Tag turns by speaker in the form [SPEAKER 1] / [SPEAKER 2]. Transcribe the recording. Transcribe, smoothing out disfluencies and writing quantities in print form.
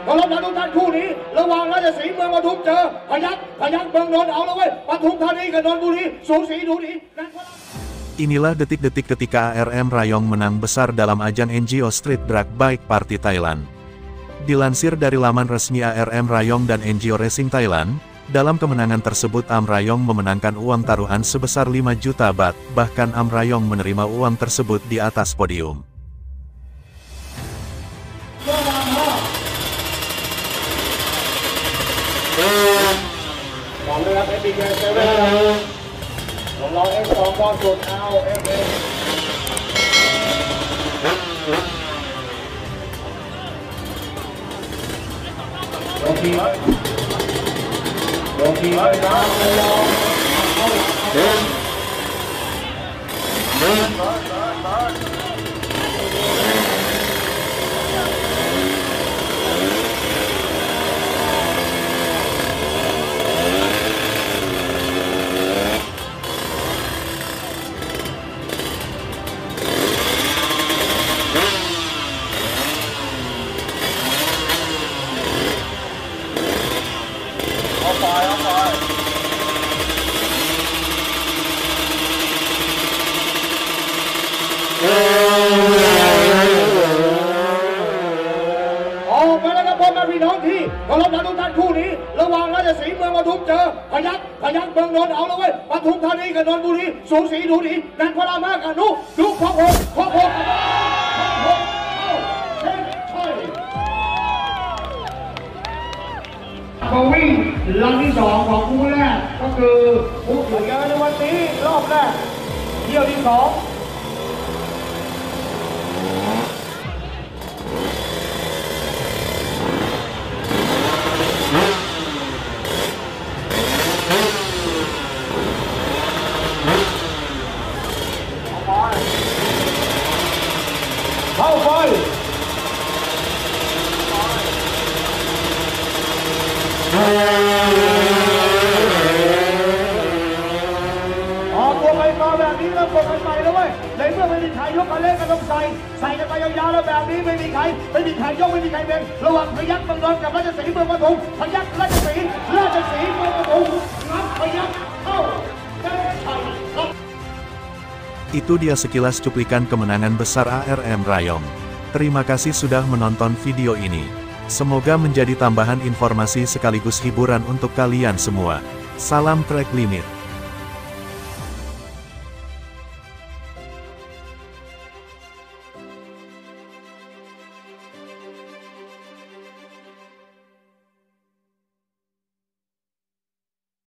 [SPEAKER 1] เคารพนะทุกท่านคู่นี้ระหว่างราชสีห์เมืองปทุมเจอพยัคฆ์เมืองนนท์เอาแล้วเว้ยปทุมธานีกับนนทบุรีสูสีดูดี
[SPEAKER 2] Inilah detik-detik ketika ARM Rayong menang besar dalam ajang NGO Street Drag Bike Party Thailand. Dilansir dari laman resmi ARM Rayong dan NGO Racing Thailand, dalam kemenangan tersebut AM Rayong memenangkan uang taruhan sebesar 5 juta baht, bahkan AM Rayong menerima uang tersebut di atas podium.พี่น้องที่เคารพนะทุกท่านคู่นี้ระหว่างราชสีห์เมืองปทุมเจอพยัคฆ์เมืองนนท์เอาแล้วเว้ยปทุมธานีกับนนทบุรีสูสีดูดีนันพลามากกับนุดูข้อหกก็วิ่งลังที่2ของคู่แรกก็คือผู้ถือเยอะในวันนี้รอบแรกเที่ยวที่2เข้าไปออกตัวไปมาแบบนี้แล้วกดกันไปแล้วเว้ยในเมื่อไม่มีใครยกกันเล่นกันต้องใส่กันไปยาวๆแล้วแบบนี้ไม่มีใครยกไม่มีใครเบ่งระหว่างพยัคฆ์เมืองนนท์กับราชสีห์เมืองปทุมพยัคฆ์ราชสีห์เมืองปทุมงับพยัคฆ์เข้าเส้นชัยครับ Itu dia sekilas cuplikan kemenangan besar ARM Rayong. Terima kasih sudah menonton video ini. Semoga menjadi tambahan informasi sekaligus hiburan untuk kalian semua. Salam Track Limit.